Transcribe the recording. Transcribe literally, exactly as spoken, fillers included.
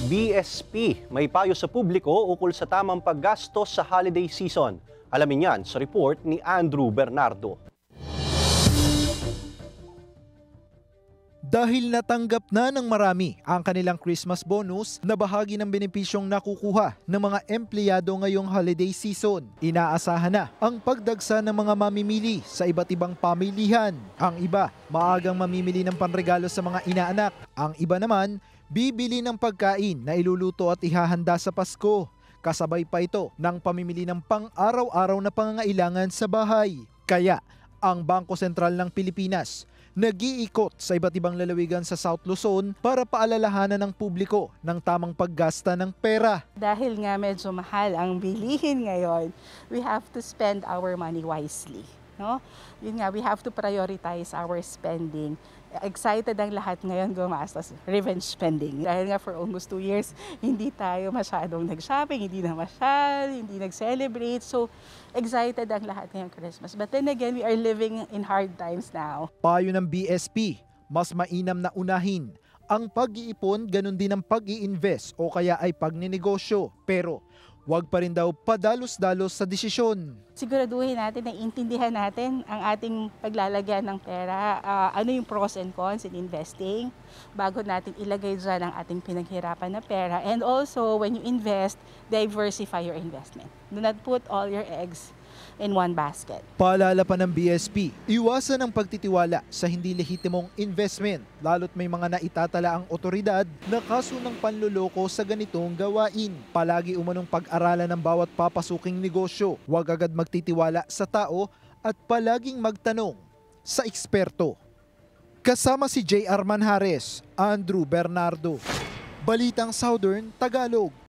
B S P may payo sa publiko ukol sa tamang paggastos sa holiday season. Alamin yan sa report ni Andrew Bernardo. Dahil natanggap na ng marami ang kanilang Christmas bonus na bahagi ng benepisyong nakukuha ng mga empleyado ngayong holiday season, inaasahan na ang pagdagsa ng mga mamimili sa iba't ibang pamilihan. Ang iba, maagang mamimili ng panregalo sa mga inaanak. Ang iba naman, bibili ng pagkain na iluluto at ihahanda sa Pasko. Kasabay pa ito ng pamimili ng pang-araw-araw na pangangailangan sa bahay. Kaya, ang Bangko Sentral ng Pilipinas nag-iikot sa iba't ibang lalawigan sa South Luzon para paalalahanan ng publiko ng tamang paggasta ng pera. Dahil nga medyo mahal ang bilihin ngayon, we have to spend our money wisely. No? Yun nga, we have to prioritize our spending. Excited ang lahat ngayon gumastos, revenge spending. Dahil nga for almost two years, hindi tayo masyadong nag-shopping, hindi na masyal, hindi nag-celebrate. So, excited ang lahat ngayong Christmas. But then again, we are living in hard times now. Payo ng B S P, mas mainam na unahin ang pag-iipon, ganun din ang pag-i-invest o kaya ay pagninegosyo. Pero, huwag pa rin daw padalos-dalos sa desisyon. Siguraduhin natin na intindihan natin ang ating paglalagyan ng pera, uh, ano yung pros and cons in investing, bago natin ilagay dyan ang ating pinaghirapan na pera. And also, when you invest, diversify your investment. Do not put all your eggs in one basket. Paalala pa ng B S P, iwasan ang pagtitiwala sa hindi lehitimong investment, lalo't may mga naitatala ang otoridad na kaso ng panluloko sa ganitong gawain. Palagi umanong pag-aralan ng bawat papasuking negosyo, huwag agad magtitiwala sa tao at palaging magtanong sa eksperto. Kasama si J R Manjares, Andrew Bernardo, Balitang Southern Tagalog.